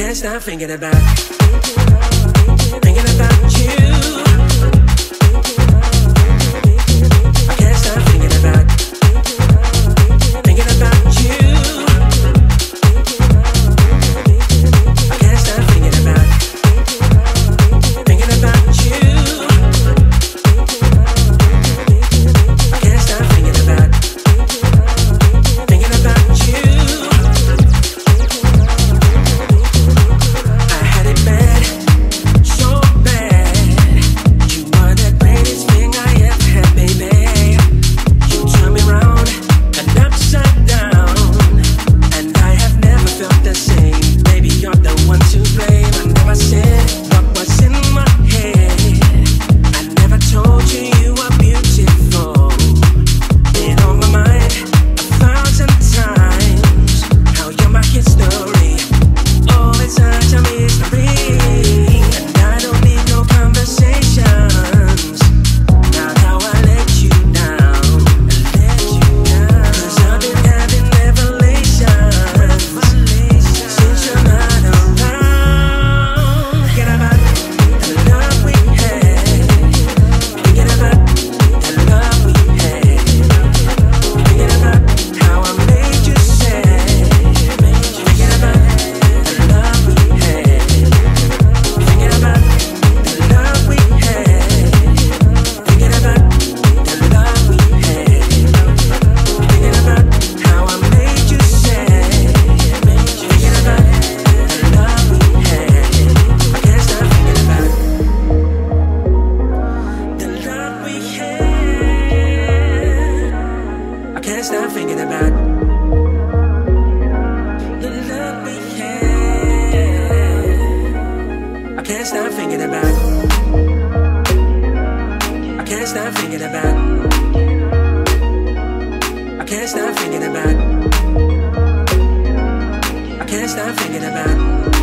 can't stop thinking about you. I can't stop thinking about you. I can't stop thinking about you. I can't stop thinking about you. I had it bad, so bad. You are the greatest thing I ever had, baby. You turn me round and upside down, and I have never felt the same. Baby, you're the one to blame. I never said what was in my head. I never told you you were beautiful. Been on my mind 1,000 times. How you're my history. Oh, it's such a mystery. And I don't need no conversations. Not how I let you down. 'Cause I've been having revelations since you're not around. Thinking about the love we had. Thinking about the love we had. Thinking about how I made you sad. Thinking about the love we had. Thinking about the love we had. Thinking about the love we had. Thinking about how I made you sad. Thinking about the love we had. I can't stop thinking about the love we had. I can't stop thinking about the love we had. I can't stop thinking about. I can't stop thinking about. I can't stop thinking about. I can't stop thinking about.